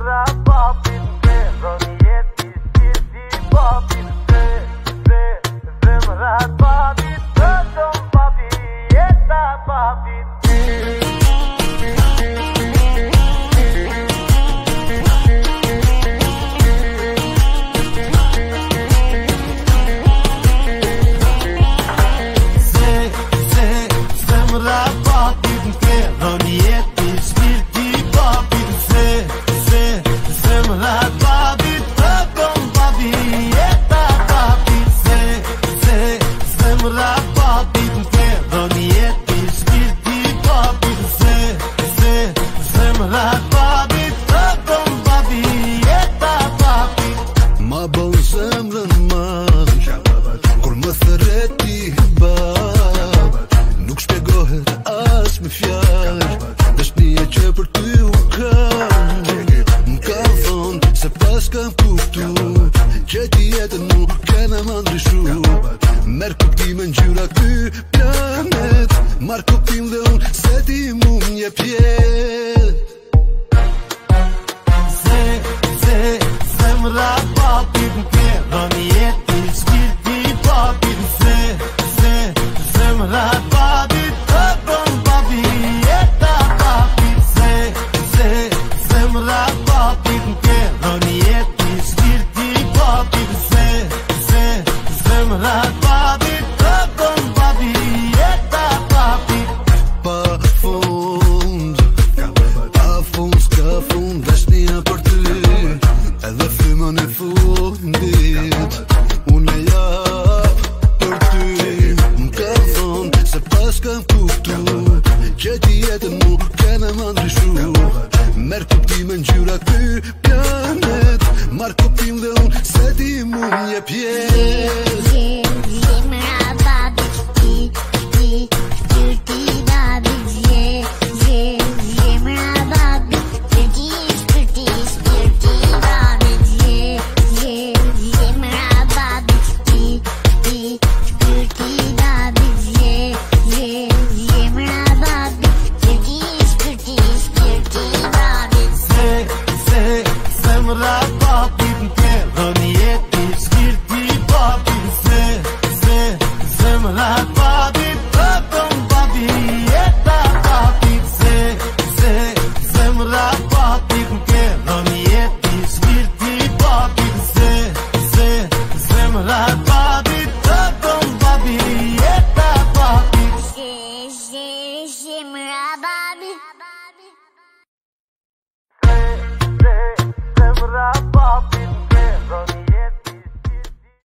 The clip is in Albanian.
Zemra papin se Roni jeti si papin se Zemra papin Të dom papi Jeta papin Zemra papin se Roni jeti si papin se Zemra papin Të dom papi Jeta papin se Zemra papin se Roni jeti si papin se Zemra papin Të dom papi Jeta papin Ma bon zemrën marrë Kur më thëreti bab Nuk shpegohet as me fjallë Dëshnia që për ty u kam Më ka thonë se pas kam kuptu Që ti jetën mu kena më ndryshu Merë kuptime në gjyra këty planet Marë kuptim dhe unë se ti mu një pjet Zemra papin ke Roni jeti shpirti papin se Zemra papin Të dom papi Jeta papin se Zemra papin ke Roni jeti shpirti papin se Zemra papin Të dom papi Jeta papin Pa fund s'ka fund Dashnia për ty Edhe frymën e fundit Unë e jap për ty Më ka thonë se pas kam kuptu Që ti jetën mu kena më ndryshu Merë kuptime në gjyra këty